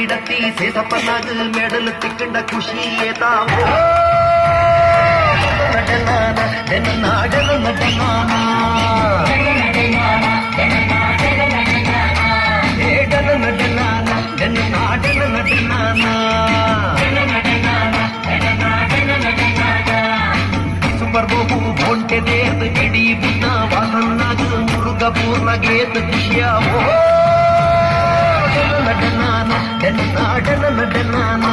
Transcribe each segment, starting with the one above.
ಈಡತ್ತಿ ಸೇಸಪ್ಪನಾಗ medal ತಿಕ್ಕಂಡ ಖುಷಿ ಏತಾವೋ ನಟನಾನ ನಾಡನ ನಟನಾನ ಏಡನ ನಟನಾನ ನಾಡನ ನಟನಾನ ಸುಮರ್ಬೋಹು ಹೊಂಟೆ ದೇದ ಗಿಡಿ ಬುನ್ನ ವಾಸನ್ನಾಗ ಮುರುಗ ಪೂರ್ಣ ಗೇತ ಖುಷಿಯಾವೋ ನಟನಾನ ನಾಡನ ನಟನಾನ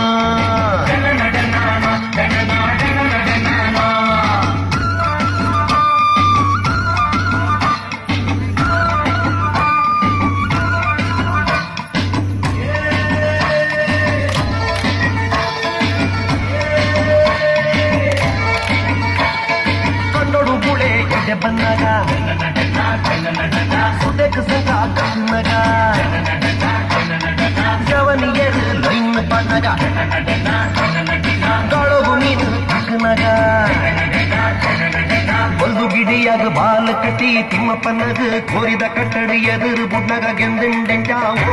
ಬಂದಾಗ ಸುದಕ ಸಂಗ ಕಣ್ಣಗ ಜವನಿಯರು ಲೈನ್ ಬಣ್ಣಗ ಗಾಳಗು ನೀನು ತಕ್ಕನಗ ಒಂದು ಗಿಡಿಯಾಗ ಬಾಲ ಕಟ್ಟಿ ತಿಮ್ಮಪ್ಪನಗ ಕೋರಿದ ಕಟ್ಟಡಿ ಎದುರು ಬುಡ್ನಗ ಗೆಂದಿಂಡೆಂಟಾವೋ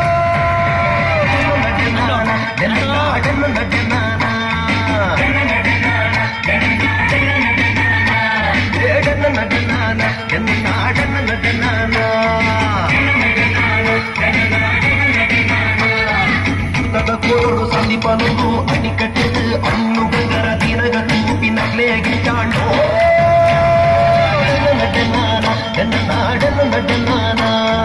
ಕೋರು ಸಂದೀಪನೊಂದು ಅಣಿಕಟ್ಟಿದು ಅನ್ನು ಗಂಗರ ದಿನಗ ತೂಪಿ ನಗ್ಲೆ ಗಿಟ್ಟಾಂಡೋ ನಟನಾನ ನಾಡನ ನಟನಾನ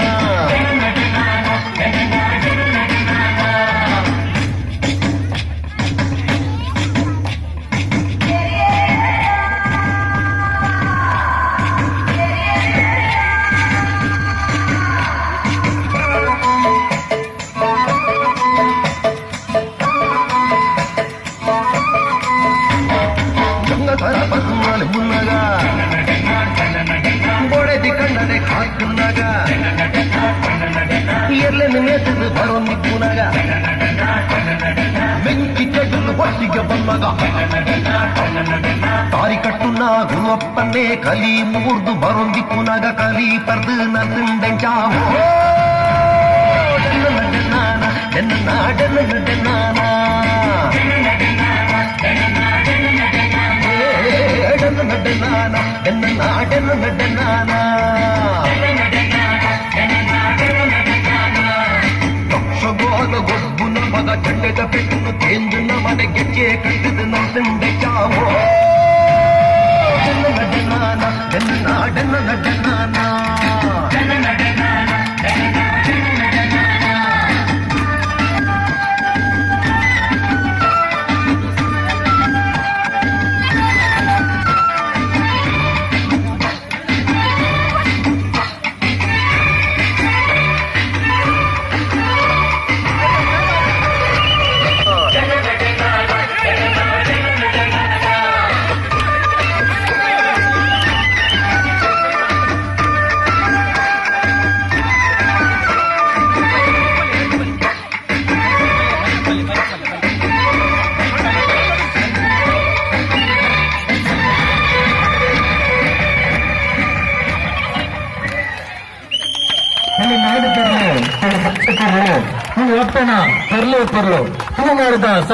ಮುನ್ನಗ ಗೋಡೆದಿ ಕಣ್ಣನೆ ಹಾಕುನ್ನಾಗ ಎಲ್ಲೆ ನೆನೆಸಿದು ಬರೋಂದಿ ಕೂನಾಗ ಬೆಂಕಿ ಕಟ್ಟಲು ಒಟ್ಟಿಗೆ ಬಂದಾಗ ತಾರಿ ಕಟ್ಟುನ್ನ ಗುರುವಪ್ಪನ್ನೇ ಕಲಿ ಮುರ್ದು ಬರೋಂದಿ ಕೂನಾಗ ಕಲಿ ಪರ್ದು ನಂದಂಚಾವೋ ನಟನಾನ ನಾಡನ ನಟನಾನ ನಟನಾನ ನಾಡನ ನಟನಾನ ತಕ್ಷಗೋಲ ಗೊಬ್ಬುನ ಮಗ ಚಂಡೆದ ಪೆಟ್ಟನ್ನು ತೇಂಜುನ ಮನೆ ಗೆಜ್ಜೆ ಕಟ್ಟಿದ ನಂದೆ ಚಾವೋ ನಟನಾನ ನಾಡನ ನಟನಾನ Perlu, perlu. Kamu nggak ada